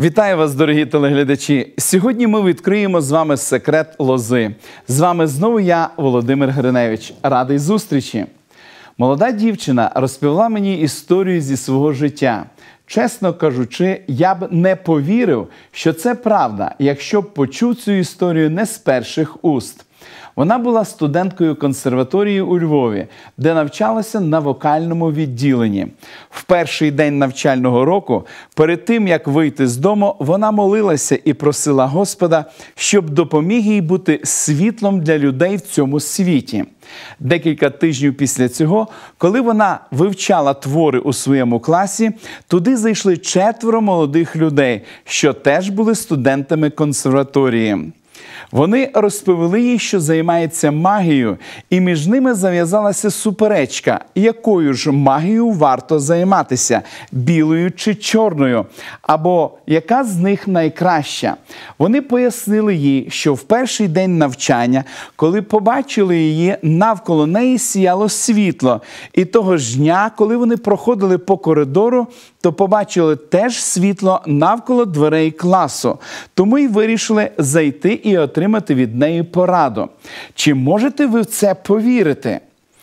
Вітаю вас, дорогі телеглядачі! Сьогодні ми відкриємо з вами секрет лози. З вами знову я, Володимир Гриневич. Радий зустрічі! Молода дівчина розповіла мені історію зі свого життя. Чесно кажучи, я б не повірив, що це правда, якщо б почув цю історію не з перших уст. Вона була студенткою консерваторії у Львові, де навчалася на вокальному відділенні. В перший день навчального року, перед тим, як вийти з дому, вона молилася і просила Господа, щоб допоміг їй бути світлом для людей в цьому світі. Декілька тижнів після цього, коли вона вивчала твори у своєму класі, туди зайшли 4 молодих людей, що теж були студентами консерваторії. Вони розповіли їй, що займаються магією, і між ними зав'язалася суперечка, якою ж магією варто займатися – білою чи чорною, або яка з них найкраща. Вони пояснили їй, що в перший день навчання, коли побачили її, навколо неї сіяло світло, і того ж дня, коли вони проходили по коридору, то побачили теж світло навколо дверей класу. Тому й вирішили зайти і отримати від неї пораду. Чи можете ви в це повірити?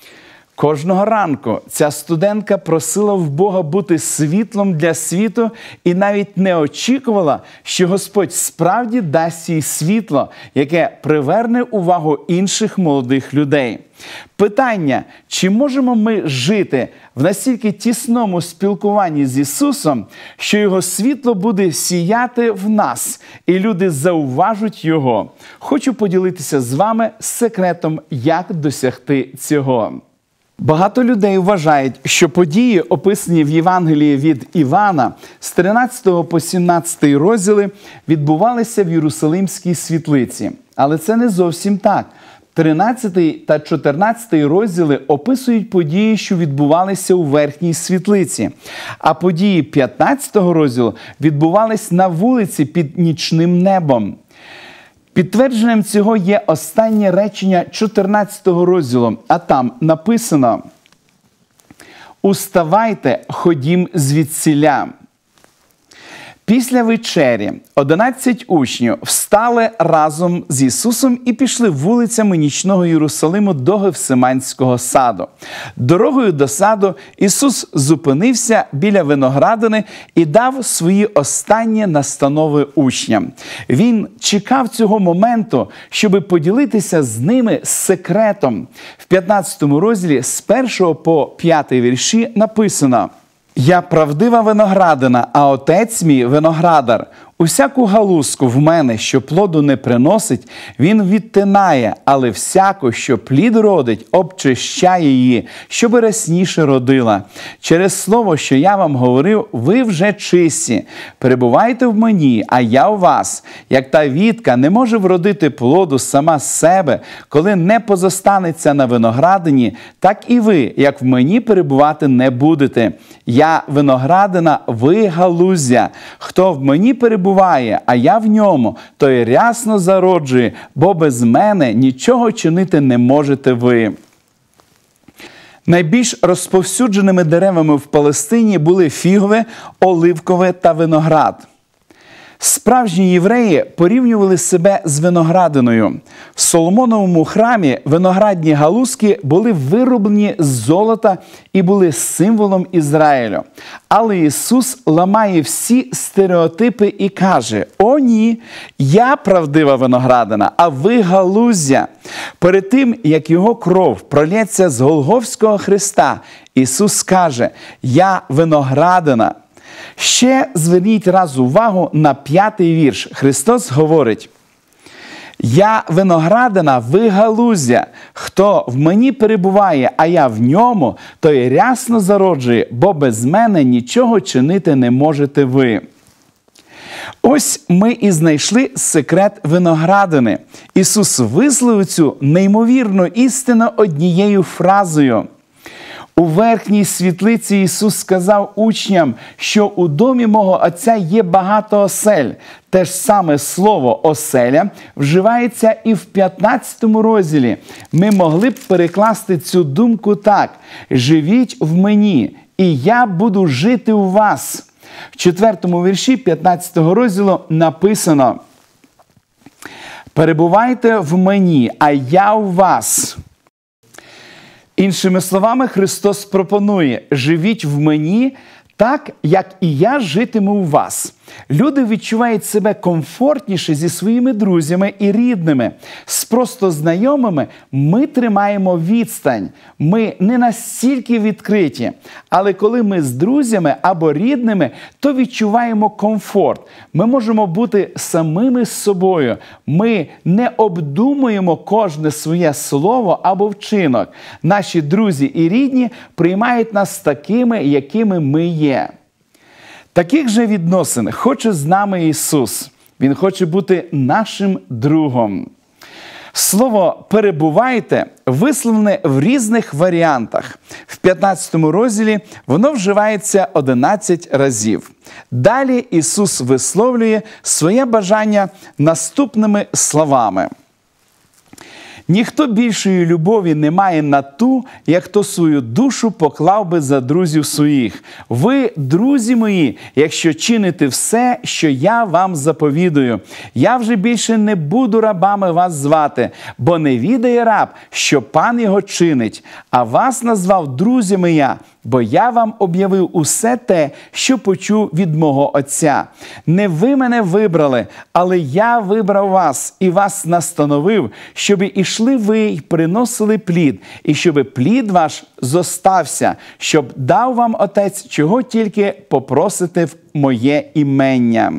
Кожного ранку ця студентка просила в Бога бути світлом для світу і навіть не очікувала, що Господь справді дасть їй світло, яке приверне увагу інших молодих людей. Питання, чи можемо ми жити в настільки тісному спілкуванні з Ісусом, що Його світло буде сіяти в нас, і люди зауважуть Його? Хочу поділитися з вами секретом, як досягти цього. Багато людей вважають, що події, описані в Євангелії від Івана, з 13 по 17 розділи, відбувалися в Єрусалимській світлиці. Але це не зовсім так. 13 та 14 розділи описують події, що відбувалися у верхній світлиці. А події 15 розділу відбувалися на вулиці під нічним небом. Підтвердженням цього є останнє речення 14 розділу, а там написано: «Уставайте, ходім звідсіля». Після вечері 11 учнів встали разом з Ісусом і пішли вулицями нічного Єрусалиму до Гефсиманського саду. Дорогою до саду Ісус зупинився біля виноградини і дав свої останні настанови учням. Він чекав цього моменту, щоб поділитися з ними секретом. В 15 розділі з 1 по 5 вірші написано: «Я правдива виноградина, а отець мій виноградар. Усяку галузку в мене, що плоду не приносить, він відтинає, але всяку, що плід родить, обчищає її, щоб рясніше родила. Через слово, що я вам говорив, ви вже чисті. Перебувайте в мені, а я у вас. Як та вітка не може вродити плоду сама з себе, коли не позостанеться на виноградині, так і ви, як в мені, перебувати не будете. Я виноградина, ви галуздя. Хто в мені перебуває, а я в ньому, той рясно зароджує, бо без мене нічого чинити не можете ви». Найбільш розповсюдженими деревами в Палестині були фігове, оливкове та виноград. Справжні євреї порівнювали себе з виноградиною. В Соломоновому храмі виноградні галузки були вироблені з золота і були символом Ізраїлю. Але Ісус ламає всі стереотипи і каже: «О ні, я правдива виноградина, а ви галуздя». Перед тим, як Його кров пролється з Голгофського хреста, Ісус каже: «Я виноградина». Ще зверніть раз увагу на 5-й вірш. Христос говорить: «Я виноградина, ви галуздя. Хто в мені перебуває, а я в ньому, той рясно зароджує, бо без мене нічого чинити не можете ви». Ось ми і знайшли секрет виноградини. Ісус висловив цю неймовірну істину однією фразою. У верхній світлиці Ісус сказав учням, що у домі мого Отця є багато осель. Те ж саме слово «оселя» вживається і в 15 розділі. Ми могли б перекласти цю думку так: «Живіть в мені, і я буду жити у вас». В 4-му вірші 15-го розділу написано: «Перебувайте в мені, а я у вас». Іншими словами, Христос пропонує: живіть в мені так, як і я житиму у вас. Люди відчувають себе комфортніше зі своїми друзями і рідними. З просто знайомими ми тримаємо відстань. Ми не настільки відкриті. Але коли ми з друзями або рідними, то відчуваємо комфорт. Ми можемо бути самими з собою. Ми не обдумуємо кожне своє слово або вчинок. Наші друзі і рідні приймають нас такими, якими ми є. Таких же відносин хоче з нами Ісус. Він хоче бути нашим другом. Слово «перебувайте» висловлене в різних варіантах. В 15-му розділі воно вживається 11 разів. Далі Ісус висловлює своє бажання наступними словами. «Ніхто більшої любові не має на ту, як хто свою душу поклав би за друзів своїх. Ви, друзі мої, якщо чините все, що я вам заповідую. Я вже більше не буду рабами вас звати, бо не відає раб, що пан його чинить. А вас назвав друзями я, бо я вам об'явив усе те, що почув від мого Отця. Не ви мене вибрали, але я вибрав вас і вас настановив, щоб ішли ви й приносили плід, і щоб плід ваш зостався, щоб дав вам Отець, чого тільки попросите в моє імення».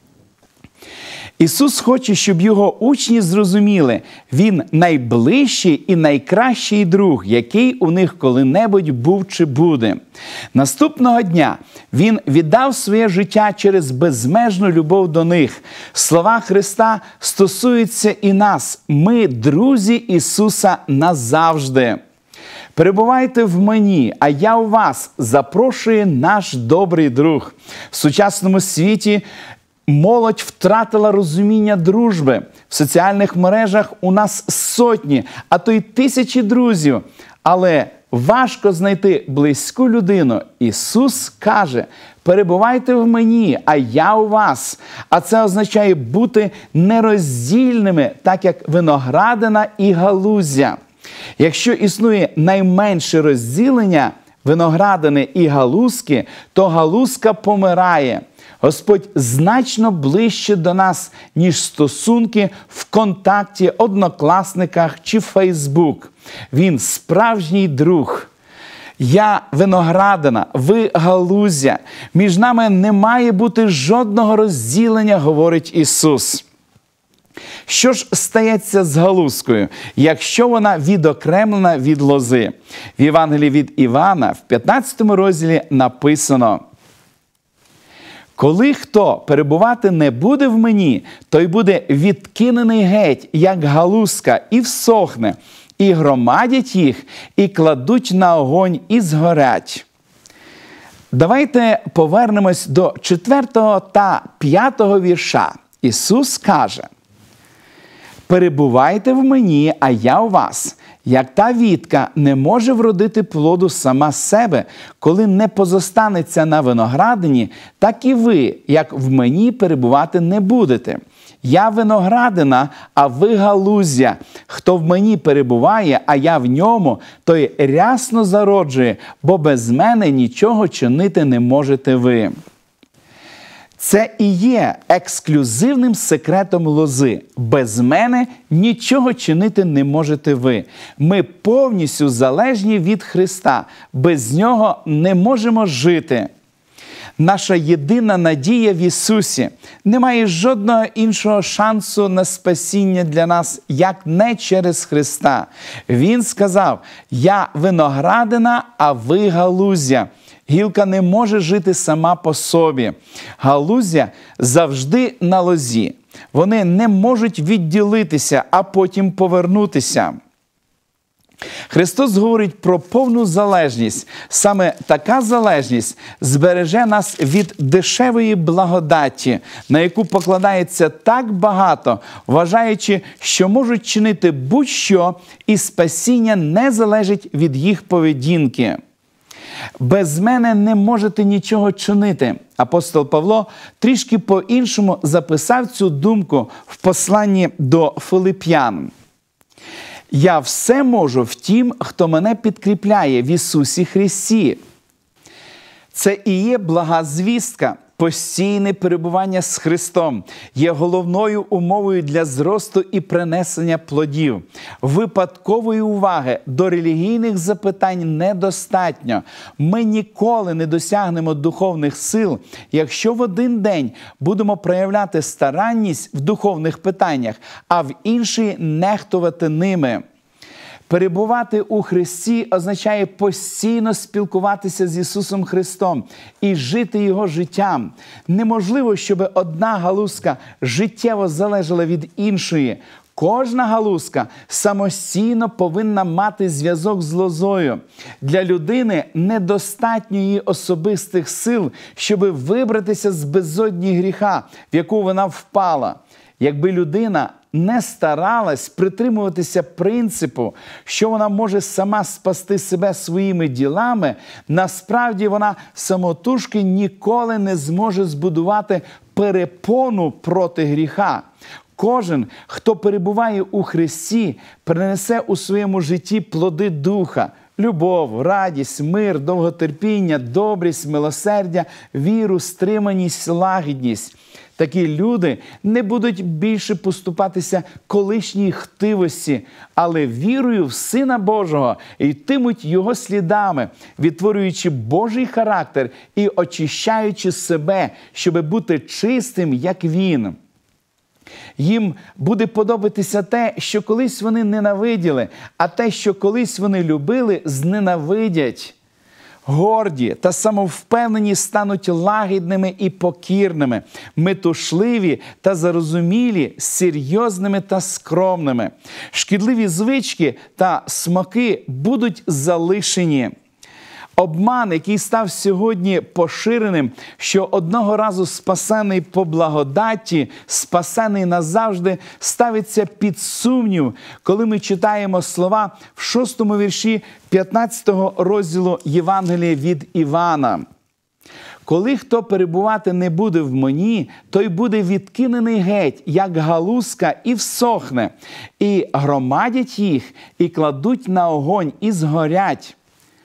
Ісус хоче, щоб його учні зрозуміли: Він найближчий і найкращий друг, який у них коли-небудь був чи буде. Наступного дня Він віддав своє життя через безмежну любов до них. Слова Христа стосуються і нас. Ми друзі Ісуса назавжди. «Перебувайте в мені, а я у вас», запрошує наш добрий друг. В сучасному світі молодь втратила розуміння дружби. В соціальних мережах у нас сотні, а то й тисячі друзів. Але важко знайти близьку людину. Ісус каже: «Перебувайте в мені, а я у вас». А це означає бути нероздільними, так як виноградина і галузя. Якщо існує найменше розділення виноградини і галузки, то галузка помирає. Господь значно ближче до нас, ніж стосунки ВКонтакті, Однокласниках чи Фейсбук. Він справжній друг. Я виноградина, ви галузя. Між нами не має бути жодного розділення, говорить Ісус. Що ж стається з галузкою, якщо вона відокремлена від лози? В Євангелії від Івана в 15-му розділі написано: «Коли хто перебувати не буде в мені, той буде відкинений геть, як галузка, і всохне, і громадять їх, і кладуть на огонь, і згорять». Давайте повернемось до 4 та 5 вірша. Ісус каже: «Перебувайте в мені, а я у вас. Як та вітка не може вродити плоду сама з себе, коли не позостанеться на виноградині, так і ви, як в мені, перебувати не будете. Я виноградина, а ви галузя. Хто в мені перебуває, а я в ньому, той рясно зароджує, бо без мене нічого чинити не можете ви». Це і є ексклюзивним секретом лози. Без мене нічого чинити не можете ви. Ми повністю залежні від Христа. Без Нього не можемо жити. Наша єдина надія в Ісусі. Немає жодного іншого шансу на спасіння для нас, як не через Христа. Він сказав: «Я виноградина, а ви галузя». Гілка не може жити сама по собі. Галузя завжди на лозі. Вони не можуть відділитися, а потім повернутися. Христос говорить про повну залежність. Саме така залежність збереже нас від дешевої благодаті, на яку покладається так багато, вважаючи, що можуть чинити будь-що, і спасіння не залежить від їх поведінки. «Без мене не можете нічого чинити». Апостол Павло трішки по-іншому записав цю думку в посланні до Филип'ян. «Я все можу в тім, хто мене підкріпляє в Ісусі Христі». Це і є блага звістка. Постійне перебування з Христом є головною умовою для зросту і принесення плодів. Випадкової уваги до релігійних запитань недостатньо. Ми ніколи не досягнемо духовних сил, якщо в один день будемо проявляти старанність в духовних питаннях, а в інший нехтувати ними. Перебувати у Христі означає постійно спілкуватися з Ісусом Христом і жити Його життям. Неможливо, щоб одна галузка життєво залежала від іншої. Кожна галузка самостійно повинна мати зв'язок з лозою. Для людини недостатньо її особистих сил, щоб вибратися з безодні гріха, в яку вона впала. Якби людина не старалась притримуватися принципу, що вона може сама спасти себе своїми ділами, насправді вона самотужки ніколи не зможе збудувати перепону проти гріха. Кожен, хто перебуває у Христі, принесе у своєму житті плоди Духа – любов, радість, мир, довготерпіння, добрість, милосердя, віру, стриманість, лагідність. Такі люди не будуть більше поступатися колишній хтивості, але вірою в Сина Божого йтимуть Його слідами, відтворюючи Божий характер і очищаючи себе, щоб бути чистим, як Він. Їм буде подобатися те, що колись вони ненавиділи, а те, що колись вони любили, зненавидять. Горді та самовпевнені стануть лагідними і покірними, метушливі та зарозумілі, серйозними та скромними. Шкідливі звички та смаки будуть залишені. Обман, який став сьогодні поширеним, що одного разу спасений по благодаті, спасений назавжди, ставиться під сумнів, коли ми читаємо слова в 6-му вірші 15-го розділу Євангелія від Івана. «Коли хто перебувати не буде в мені, той буде відкинений геть, як галузка, і всохне, і громадять їх, і кладуть на огонь, і згорять».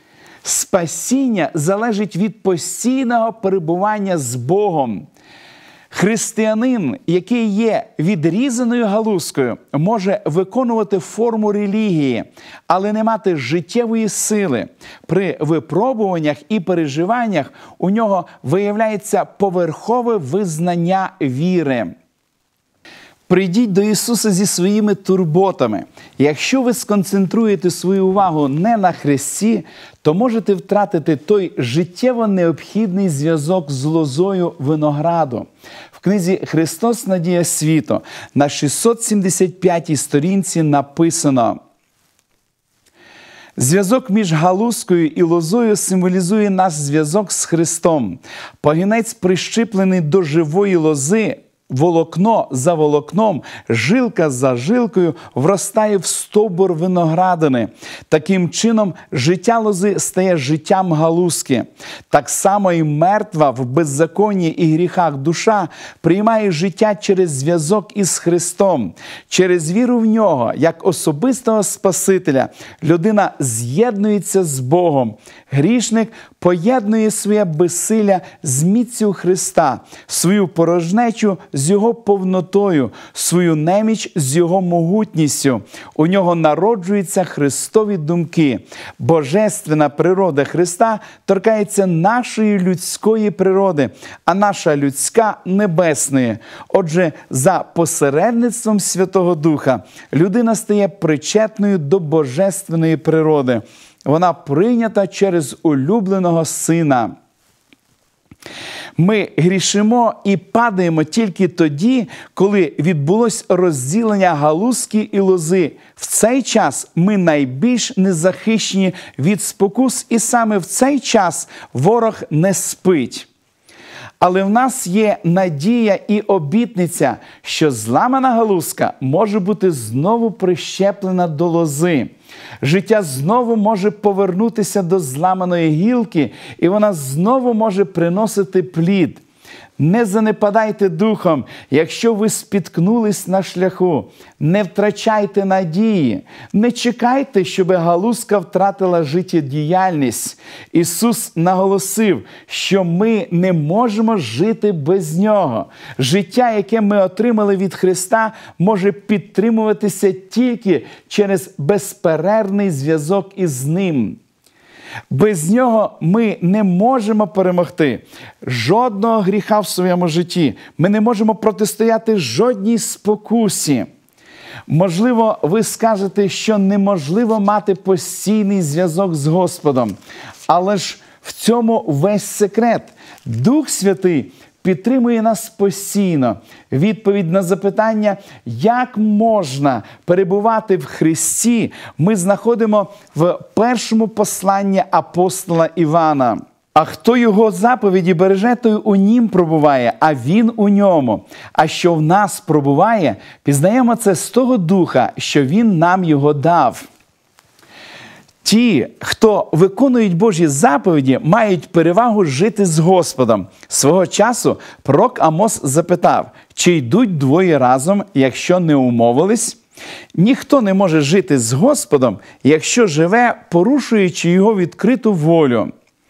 Спасіння залежить від постійного перебування з Богом. Християнин, який є відрізаною галузкою, може виконувати форму релігії, але не мати життєвої сили. При випробуваннях і переживаннях у нього виявляється поверхове визнання віри. Прийдіть до Ісуса зі своїми турботами. Якщо ви сконцентруєте свою увагу не на Христі, то можете втратити той життєво необхідний зв'язок з лозою винограду. В книзі «Христос. Надія світу» на 675-й сторінці написано: «Зв'язок між галузкою і лозою символізує наш зв'язок з Христом. Пагінець прищиплений до живої лози, волокно за волокном, жилка за жилкою вростає в стовбур виноградини. Таким чином, життя лози стає життям галузки. Так само і мертва в беззаконні і гріхах душа приймає життя через зв'язок із Христом. Через віру в Нього, як особистого Спасителя, людина з'єднується з Богом. Грішник поєднує своє безсилля з міцю Христа, свою порожнечу з Його повнотою, свою неміч з Його могутністю. У нього народжуються Христові думки. Божественна природа Христа торкається нашої людської природи, а наша людська – небесної. Отже, за посередництвом Святого Духа людина стає причетною до божественної природи. Вона прийнята через улюбленого Сина. Ми грішимо і падаємо тільки тоді, коли відбулось розділення галузки і лози. В цей час ми найбільш незахищені від спокус, і саме в цей час ворог не спить. Але в нас є надія і обітниця, що зламана галузка може бути знову прищеплена до лози. Життя знову може повернутися до зламаної гілки, і вона знову може приносити плід. Не занепадайте духом, якщо ви спіткнулись на шляху. Не втрачайте надії. Не чекайте, щоб галузка втратила життєдіяльність. Ісус наголосив, що ми не можемо жити без Нього. Життя, яке ми отримали від Христа, може підтримуватися тільки через безперервний зв'язок із Ним. Без Нього ми не можемо перемогти жодного гріха в своєму житті. Ми не можемо протистояти жодній спокусі. Можливо, ви скажете, що неможливо мати постійний зв'язок з Господом. Але ж в цьому весь секрет. Дух Святий підтримує нас постійно. Відповідь на запитання, як можна перебувати в Христі, ми знаходимо в першому посланні апостола Івана. А хто його заповіді береже, той у нім пробуває, а він у ньому. А що в нас пробуває, пізнаємо це з того духа, що він нам його дав. Ті, хто виконують Божі заповіді, мають перевагу жити з Господом. Свого часу пророк Амос запитав, чи йдуть двоє разом, якщо не умовились? Ніхто не може жити з Господом, якщо живе, порушуючи його відкриту волю.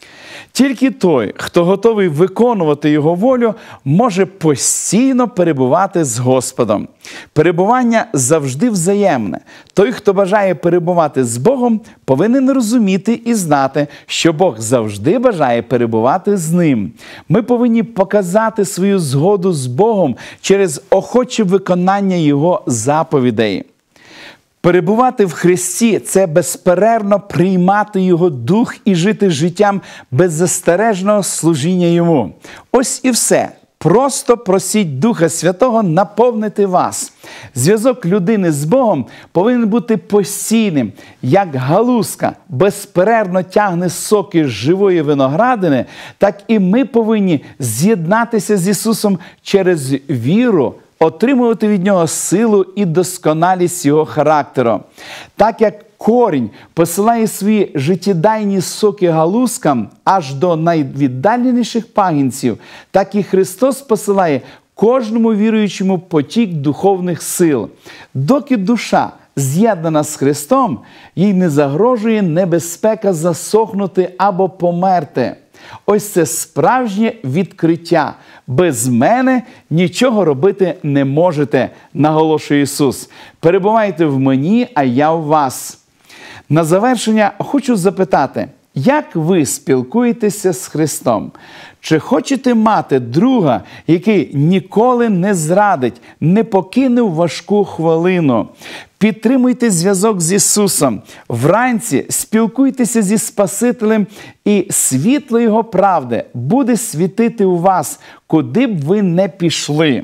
Тільки той, хто готовий виконувати його волю, може постійно перебувати з Господом. Перебування завжди взаємне. Той, хто бажає перебувати з Богом, повинен розуміти і знати, що Бог завжди бажає перебувати з ним. Ми повинні показати свою згоду з Богом через охоче виконання Його заповідей. Перебувати в Христі – це безперервно приймати Його Дух і жити життям беззастережного служіння Йому. Ось і все. Просто просіть Духа Святого наповнити вас. Зв'язок людини з Богом повинен бути постійним. Як галузка безперервно тягне соки з живої виноградини, так і ми повинні з'єднатися з Ісусом через віру, отримувати від Нього силу і досконалість Його характеру. Так як корінь посилає свої життєдайні соки галузкам аж до найвіддаленіших пагінців, так і Христос посилає кожному віруючому потік духовних сил. Доки душа з'єднана з Христом, їй не загрожує небезпека засохнути або померти. Ось це справжнє відкриття. Без мене нічого робити не можете, наголошує Ісус. Перебувайте в мені, а я в вас. На завершення хочу запитати, як ви спілкуєтеся з Христом? Чи хочете мати друга, який ніколи не зрадить, не покине в важку хвилину? Підтримуйте зв'язок з Ісусом. Вранці спілкуйтеся зі Спасителем, і світло Його правди буде світити у вас, куди б ви не пішли.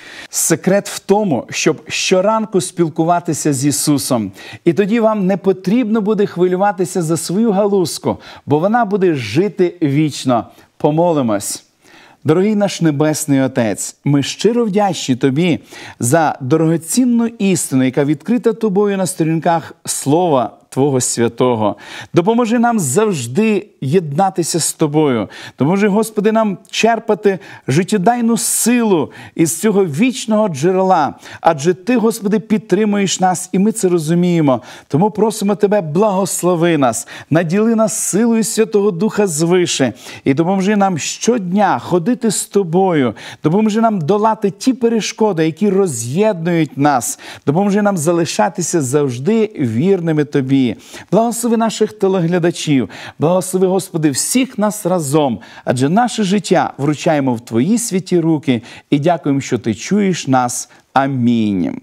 Секрет в тому, щоб щоранку спілкуватися з Ісусом. І тоді вам не потрібно буде хвилюватися за свою галузку, бо вона буде жити вічно. Помолимось. Дорогий наш Небесний Отець, ми щиро вдячні Тобі за дорогоцінну істину, яка відкрита Тобою на сторінках Слова Твого Святого. Допоможи нам завжди єднатися з Тобою. Допоможи, Господи, нам черпати життєдайну силу із цього вічного джерела. Адже Ти, Господи, підтримуєш нас, і ми це розуміємо. Тому просимо Тебе, благослови нас, наділи нас силою Святого Духа звише. І допоможи нам щодня ходити з Тобою. Допоможи нам долати ті перешкоди, які роз'єднують нас. Допоможи нам залишатися завжди вірними Тобі. Благослови наших телеглядачів, благослови, Господи, всіх нас разом, адже наше життя вручаємо в Твої святі руки і дякуємо, що Ти чуєш нас. Амінь.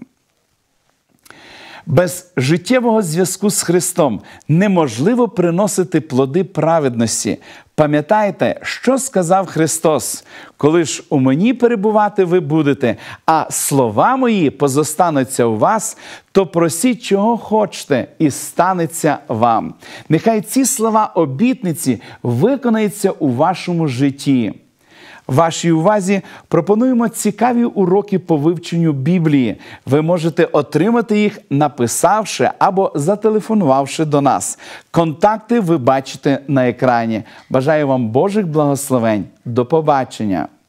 Без життєвого зв'язку з Христом неможливо приносити плоди праведності. Пам'ятайте, що сказав Христос: «Коли ж у мені перебувати ви будете, а слова мої позостануться у вас, то просіть, чого хочете, і станеться вам». Нехай ці слова обітниці виконаються у вашому житті. Вашій увазі пропонуємо цікаві уроки по вивченню Біблії. Ви можете отримати їх, написавши або зателефонувавши до нас. Контакти ви бачите на екрані. Бажаю вам Божих благословень. До побачення!